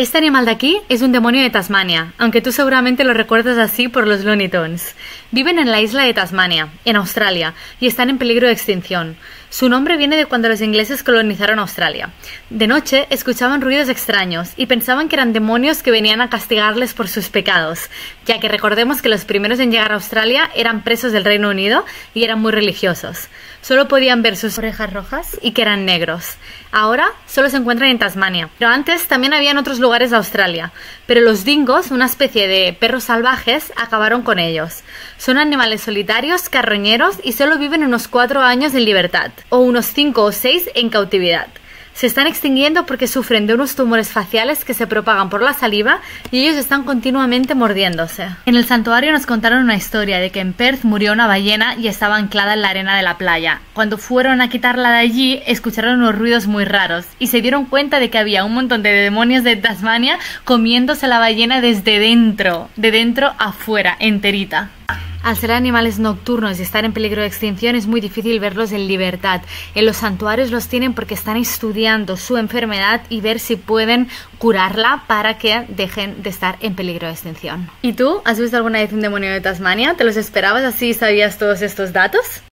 Este animal de aquí es un demonio de Tasmania, aunque tú seguramente lo recuerdas así por los Looney Tunes. Viven en la isla de Tasmania, en Australia, y están en peligro de extinción. Su nombre viene de cuando los ingleses colonizaron Australia. De noche escuchaban ruidos extraños y pensaban que eran demonios que venían a castigarles por sus pecados, ya que recordemos que los primeros en llegar a Australia eran presos del Reino Unido y eran muy religiosos. Solo podían ver sus orejas rojas y que eran negros. Ahora solo se encuentran en Tasmania, pero antes también había en otros lugares de Australia. Pero los dingos, una especie de perros salvajes, acabaron con ellos. Son animales solitarios, carroñeros y solo viven unos 4 años en libertad, o unos 5 o 6 en cautividad. Se están extinguiendo porque sufren de unos tumores faciales que se propagan por la saliva y ellos están continuamente mordiéndose. En el santuario nos contaron una historia de que en Perth murió una ballena y estaba anclada en la arena de la playa. Cuando fueron a quitarla de allí, escucharon unos ruidos muy raros y se dieron cuenta de que había un montón de demonios de Tasmania comiéndose la ballena desde dentro, de dentro afuera, enterita. Al ser animales nocturnos y estar en peligro de extinción es muy difícil verlos en libertad. En los santuarios los tienen porque están estudiando su enfermedad y ver si pueden curarla para que dejen de estar en peligro de extinción. ¿Y tú? ¿Has visto alguna vez un demonio de Tasmania? ¿Te los esperabas así y sabías todos estos datos?